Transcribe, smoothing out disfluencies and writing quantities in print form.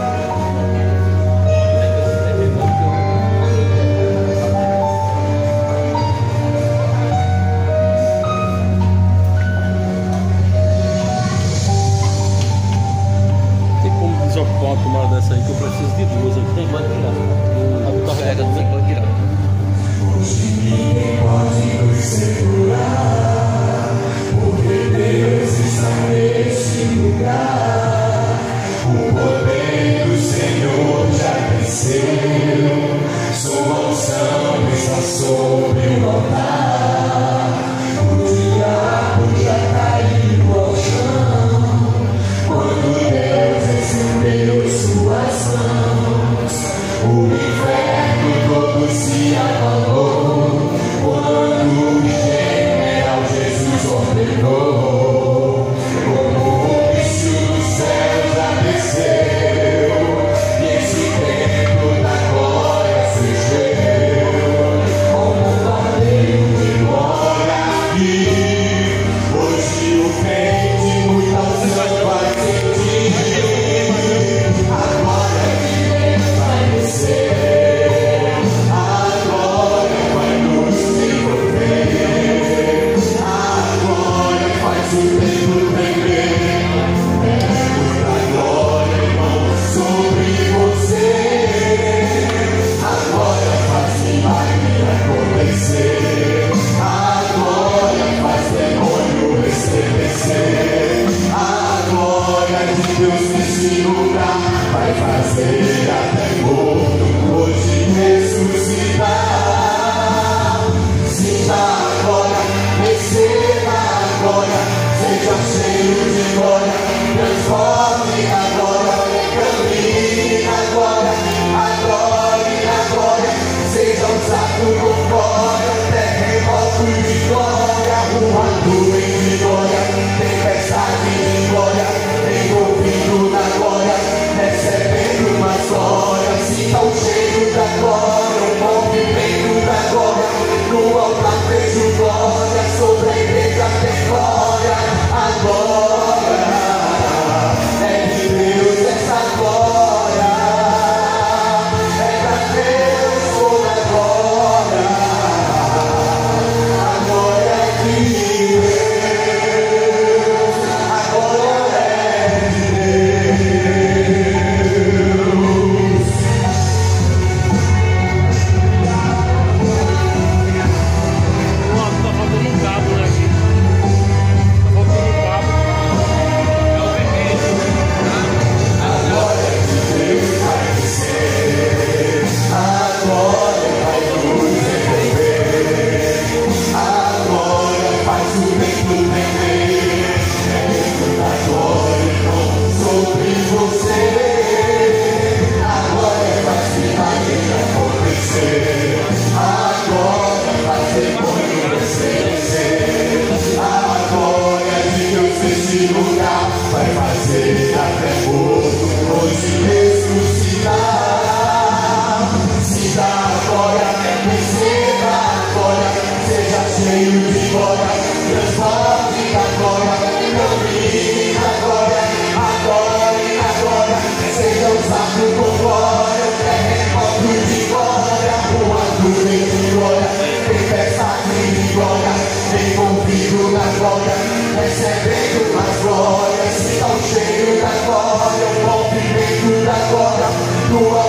Uma tomada dessa aí que eu preciso de duas aqui. Tem, pode tirar. A do carregador, Sim, pode tirar. Hoje ninguém pode nos segurar, porque Deus está nesse lugar. O poder do Senhor já desceu, sua unção está sobre o altar. O diabo já caiu ao chão, quando Deus recebeu suas mãos. O inferno todo se abalou, quando o general Jesus ordenou. Como o bicho do céu já desceu, e esse tempo da glória se encheu, como um barulho de glória. E hoje o crente muita unção vai sentir. A glória de Deus vai descer, a glória vai nos envolver, a glória faz o tempo tremer. Muita glória, irmão, sobre você. A glória faz milagre acontecer, a glória faz demônio estremecer. A glória de Deus nesse lugar vai fazer até morto hoje ressuscitar. Sinta a glória, receba a glória, seja cheio de glória, transforme a glória, caminhe na glória, a glória, seja usado com glória, terremoto de glória, uma nuvem de glória, tempestade de glória, envolvido na glória, recebendo mais glória. Sinta o cheiro da glória, o movimento da glória, no altar vejo glória, sobre a igreja tem glória. A glória é de Deus, essa glória é pra Deus, toda a glória. A glória é de Deus, a glória é de Deus. Nossa, tá faltando um cabo, né, aqui. Tá faltando um cabo. É o vermelho. A glória de Deus vai descer, a glória vai nos envolver, a glória faz o vento tremer. É muita glória, irmão, sobre você. A glória faz milagre acontecer, a glória faz demônio estremecer. A glória de Deus nesse lugar vai fazer até morto hoje ressuscitar. Sinta a glória, receba a glória, seja cheio de glória, transforme a glória, caminhe na glória, a glória, seja usado com glória, terremoto de glória, uma nuvem de glória, tempestade de glória, envolvido na glória, recebendo as glórias. Sinta o cheiro da glória, o movimento da glória, no